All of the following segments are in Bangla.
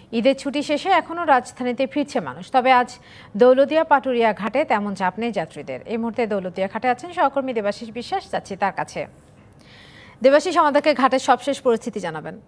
ঈদের ছুটি শেষে এখনও রাজধানীতে ফিরছে মানুষ। তবে আজ দৌলতদিয়া পাটুরিয়া ঘাটে তেমন চাপ নেই যাত্রীদের। এই মুহূর্তে দৌলতদিয়া ঘাটে আছেন সহকর্মী দেবাশিস বিশ্বাস, যাচ্ছি তার কাছে। দেবাশিস, আমাদেরকে ঘাটের সবশেষ পরিস্থিতি জানাবেন।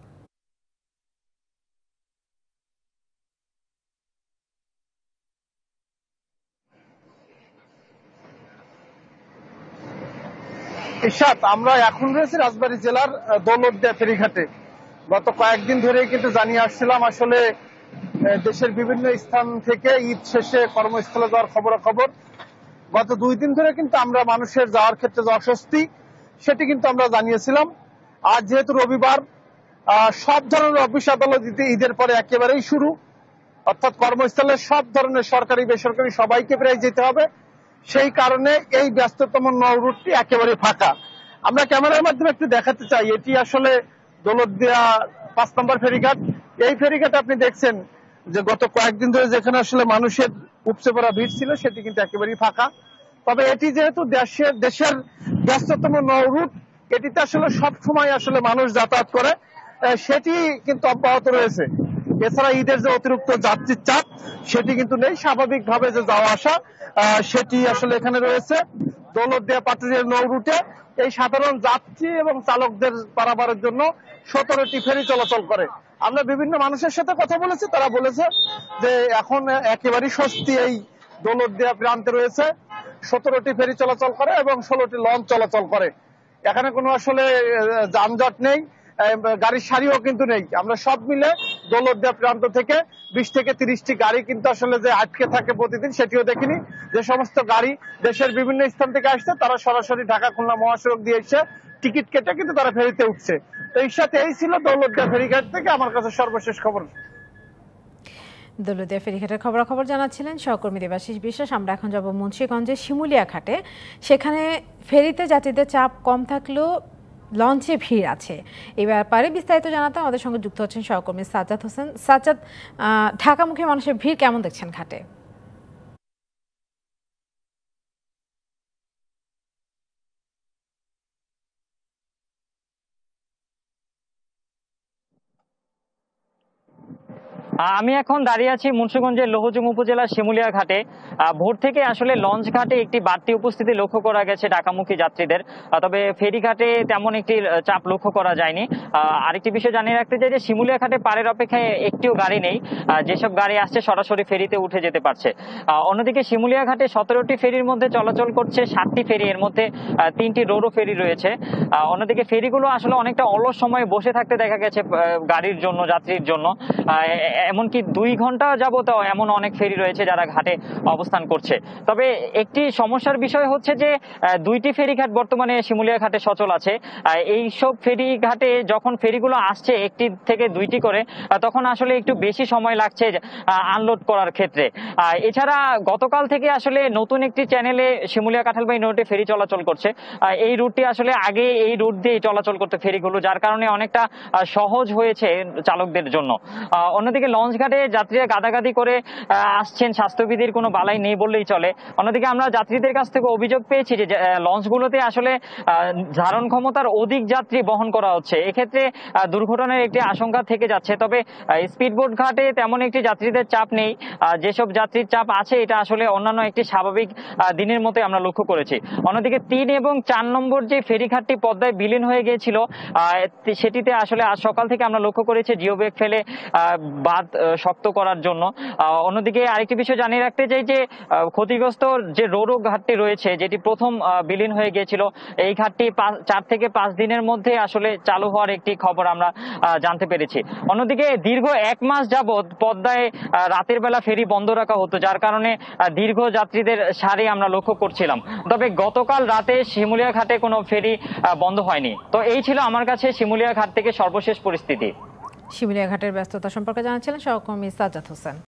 ইশাত, আমরা এখন রয়েছি রাজবাড়ী জেলার দৌলতদিয়া ফেরিঘাটে। গত কয়েকদিন ধরে কিন্তু জানিয়ে আসছিলাম আসলে দেশের বিভিন্ন স্থান থেকে ঈদ শেষে কর্মস্থলে যাওয়ার খবরাখবর। গত 2 দিন ধরে কিন্তু আমরা মানুষের যাওয়ার ক্ষেত্রে যে অস্বস্তি সেটি কিন্তু আমরা জানিয়েছিলাম। আজ যেহেতু রবিবার, সব ধরনের অফিস আদালত ঈদের পরে একেবারেই শুরু, অর্থাৎ কর্মস্থলে সব ধরনের সরকারি বেসরকারি সবাইকে প্রায় যেতে হবে। সেই কারণে এই ব্যস্ততম নৌরুটটি একেবারে ফাঁকা। আমরা ক্যামেরার মাধ্যমে একটু দেখাতে চাই, এটি আসলে দৌলতদিয়া 5 নম্বর ফেরিঘাট। এই ফেরিঘাটে আপনি দেখছেন যে গত কয়েকদিন ধরে যেখানে আসলে মানুষের উপচে পড়া ভিড় ছিল সেটি কিন্তু একেবারেই ফাঁকা। তবে এটি যেহেতু দেশের ব্যস্ততম নৌরুট, এটিতে আসলে সব সময় আসলে মানুষ যাতায়াত করে, সেটি কিন্তু অব্যাহত রয়েছে। এছাড়া ঈদের যে অতিরিক্ত যাত্রীর চাপ সেটি কিন্তু নেই, স্বাভাবিকভাবে যে যাওয়া আসা সেটি আসলে এখানে রয়েছে। দৌলতদিয়া পাটুরিয়া নৌ রুটে এই সাধারণ যাত্রী এবং চালকদের পারাপারের জন্য 17টি ফেরি চলাচল করে। আমরা বিভিন্ন মানুষের সাথে কথা বলেছি, তারা বলেছে যে এখন একেবারেই স্বস্তি এই দৌলতদিয়া প্রান্তে রয়েছে। 17টি ফেরি চলাচল করে এবং 16টি লঞ্চ চলাচল করে। এখানে কোনো আসলে যানজট নেই, গাড়ির সারিও কিন্তু নেই। আমরা সব মিলে দৌলতদিয়া প্রান্ত থেকে 20 থেকে 30টি গাড়ি কিন্তু আসলে যে আটকে থাকে প্রতিদিন সেটিও দেখিনি। যে সমস্ত গাড়ি দেশের বিভিন্ন স্থান থেকে আসছে তারা সরাসরি ঢাকা খুলনা মহাসড়ক দিয়ে এসে টিকিট কেটে কিন্তু তারা ফেরিতে উঠছে। তো এর সাথে এই ছিল দৌলতদিয়া ফেরিঘাট থেকে আমার কাছে সর্বশেষ খবর। দৌলতদিয়া ফেরিঘাটের খবরাখবর জানাচ্ছিলেন সহকর্মী দেবাশিস বিশ্বাস। আমরা এখন যাব মুন্সিগঞ্জের শিমুলিয়া ঘাটে। সেখানে ফেরিতে যাত্রীদের চাপ কম থাকলেও লঞ্চে ভিড় আছে। এই ব্যাপারে বিস্তারিত জানাতে আমাদের সঙ্গে যুক্ত হচ্ছেন সহকর্মী সাজ্জাদ হোসেন। সাজ্জাদ, ঢাকামুখী মানুষের ভিড় কেমন দেখছেন ঘাটে? আমি এখন দাঁড়িয়ে আছি মুন্সিগঞ্জের লৌহজং উপজেলার শিমুলিয়া ঘাটে। ভোর থেকে আসলে লঞ্চ ঘাটে একটি বাড়তি উপস্থিতি লক্ষ্য করা গেছে ঢাকামুখী যাত্রীদের, তবে ফেরি ঘাটে তেমন একটি চাপ লক্ষ্য করা যায়নি। আরেকটি বিষয় জানিয়ে রাখতে চাই যে শিমুলিয়া ঘাটে পারের অপেক্ষায় একটিও গাড়ি নেই, যেসব গাড়ি আসছে সরাসরি ফেরিতে উঠে যেতে পারছে। অন্যদিকে শিমুলিয়া ঘাটে 17টি ফেরির মধ্যে চলাচল করছে 7টি ফেরি, এর মধ্যে 3টি রোরো ফেরি রয়েছে। অন্যদিকে ফেরিগুলো আসলে অনেকটা অলস সময়ে বসে থাকতে দেখা গেছে গাড়ির জন্য, যাত্রীর জন্য। এমনকি 2 ঘন্টা যাবত এমন অনেক ফেরি রয়েছে যারা ঘাটে অবস্থান করছে। তবে একটি সমস্যার বিষয় হচ্ছে যে 2টি ফেরিঘাট বর্তমানে শিমুলিয়া ঘাটে সচল আছে। এইসব ফেরি ঘাটে যখন ফেরিগুলো আসছে 1টি থেকে 2টি করে, তখন আসলে একটু বেশি সময় লাগছে আনলোড করার ক্ষেত্রে। এছাড়া গতকাল থেকে আসলে নতুন একটি চ্যানেলে শিমুলিয়া কাঁঠালবাড়ি রুটে ফেরি চলাচল করছে। এই রুটটি আসলে আগে এই রুট দিয়ে চলাচল করতে ফেরিগুলো, যার কারণে অনেকটা সহজ হয়েছে চালকদের জন্য। অন্যদিকে লঞ্চ ঘাটে যাত্রীরা গাদাগাদি করে আসছেন, স্বাস্থ্যবিধির কোনো বালাই নেই বললেই চলে। অন্যদিকে আমরা যাত্রীদের কাছ থেকে অভিযোগ পেয়েছি যে লঞ্চগুলোতে আসলে ধারণ ক্ষমতার অধিক যাত্রী বহন করা হচ্ছে, এক্ষেত্রে দুর্ঘটনার একটি আশঙ্কা থেকে যাচ্ছে। তবে স্পিডবোট ঘাটে তেমন একটি যাত্রীদের চাপ নেই, যেসব যাত্রীর চাপ আছে এটা আসলে অন্যান্য একটি স্বাভাবিক দিনের মতো আমরা লক্ষ্য করেছি। অন্যদিকে 3 এবং 4 নম্বর যে ফেরিঘাটটি পদ্মায় বিলীন হয়ে গিয়েছিল, সেটিতে আসলে আজ সকাল থেকে আমরা লক্ষ্য করেছি জিও ব্যাগ ফেলে বাঁধ শক্ত করার জন্য। অন্যদিকে আরেকটি বিষয় জানিয়ে রাখতে চাই যে ক্ষতিগ্রস্ত যে রোরো ঘাটটি রয়েছে, যেটি প্রথম বিলীন হয়ে গিয়েছিল, এই ঘাটটি 4 থেকে 5 দিনের মধ্যে আসলে চালু হওয়ার একটি খবর আমরা জানতে পেরেছি। অন্যদিকে দীর্ঘ 1 মাস যাবৎ পদ্মায় রাতের বেলা ফেরি বন্ধ রাখা হতো, যার কারণে দীর্ঘ যাত্রীদের সারি আমরা লক্ষ্য করছিলাম। তবে গতকাল রাতে শিমুলিয়া ঘাটে কোনো ফেরি বন্ধ হয়নি। তো এই ছিল আমার কাছে শিমুলিয়া ঘাট থেকে সর্বশেষ পরিস্থিতি। শিমুলিয়া ঘাটের ব্যস্ততা সম্পর্কে জানাচ্ছিলেন সহকর্মী সাজ্জাদ হোসেন।